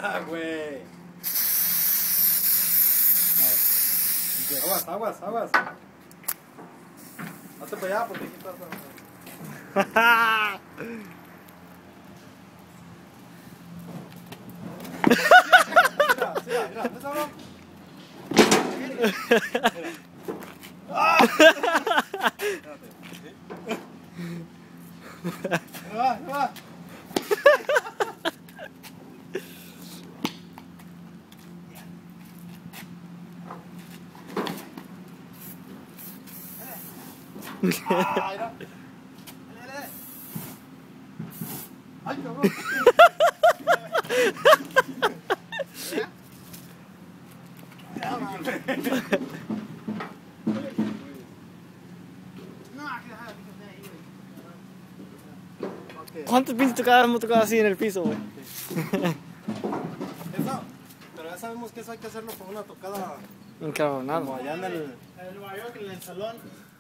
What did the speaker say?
Ah, güey. Aguas, aguas, aguas. Hazte para allá porque aquí estás. Mira, mira, ¿ves algo? Mira. ¡Ah! Espérate, ¿sí? ¡Ahí va, ahí va! ¡Ah, mira! ¡Dale, dale! ¡Ay, cabrón! ¿Cuántas pinches tocadas hemos tocado así en el piso, güey? Eso, pero ya sabemos que eso hay que hacerlo con una tocada Encabronado. como allá en el... En Nueva York, en el salón.